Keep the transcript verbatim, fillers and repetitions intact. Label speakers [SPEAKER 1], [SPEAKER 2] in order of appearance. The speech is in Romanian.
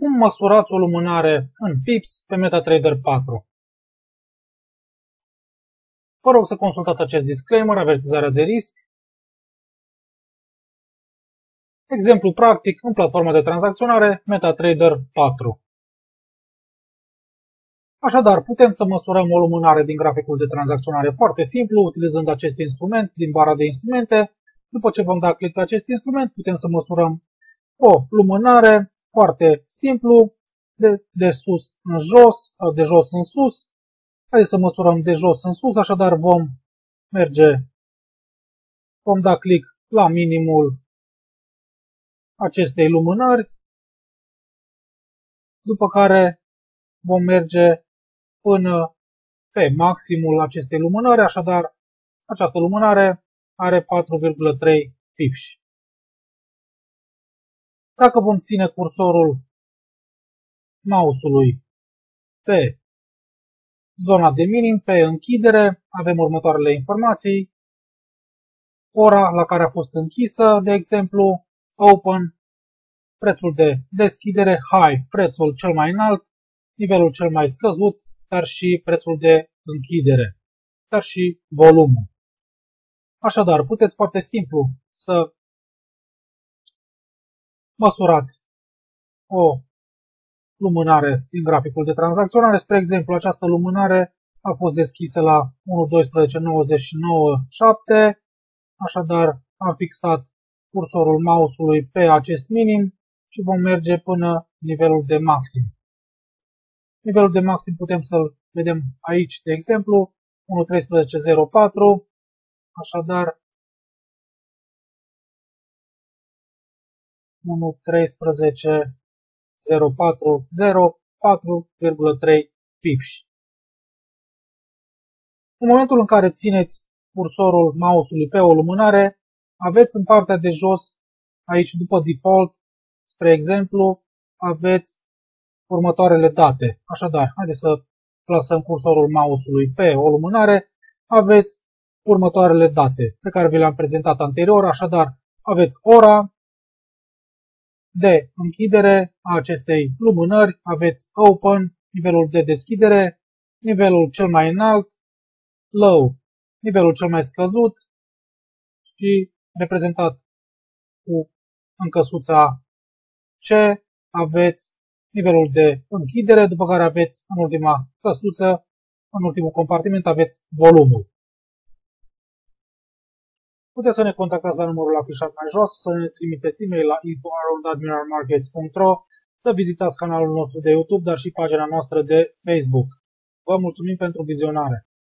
[SPEAKER 1] Cum măsurați o lumânare în pips pe MetaTrader patru? Vă rog să consultați acest disclaimer, avertizarea de risc. Exemplu practic în platforma de tranzacționare MetaTrader patru. Așadar, putem să măsurăm o lumânare din graficul de tranzacționare foarte simplu, utilizând acest instrument din bara de instrumente. După ce vom da click pe acest instrument, putem să măsurăm o lumânare foarte simplu, de, de sus în jos sau de jos în sus. Haideți să măsurăm de jos în sus, așadar vom merge, vom da click la minimul acestei lumânări, după care vom merge până pe maximul acestei lumânări, așadar această lumânare are patru virgulă trei pips. Dacă vom ține cursorul mouse-ului pe zona de minim, pe închidere, avem următoarele informații. Ora la care a fost închisă, de exemplu, open, prețul de deschidere, high, prețul cel mai înalt, nivelul cel mai scăzut, dar și prețul de închidere, dar și volumul. Așadar, puteți foarte simplu să măsurați o lumânare din graficul de tranzacționare. Spre exemplu, această lumânare a fost deschisă la unu doisprezece nouăzeci și nouă virgulă șapte, așadar am fixat cursorul mouse-ului pe acest minim și vom merge până nivelul de maxim. Nivelul de maxim putem să-l vedem aici, de exemplu, unu treisprezece zero patru, așadar unu treisprezece zero patru zero, patru virgulă trei pips. În momentul în care țineți cursorul mouse-ului pe o lumânare, aveți în partea de jos, aici după default, spre exemplu, aveți următoarele date. Așadar, haideți să plasăm cursorul mouse-ului pe o lumânare, aveți următoarele date pe care vi le-am prezentat anterior, așadar aveți ora de închidere a acestei lumânări, aveți open, nivelul de deschidere, nivelul cel mai înalt, low, nivelul cel mai scăzut și reprezentat cu încăsuța C, aveți nivelul de închidere, după care aveți în ultima căsuță, în ultimul compartiment aveți volumul. Puteți să ne contactați la numărul afișat mai jos, să ne trimiteți e-mail la info arond admiral markets punct ro, să vizitați canalul nostru de YouTube, dar și pagina noastră de Facebook. Vă mulțumim pentru vizionare!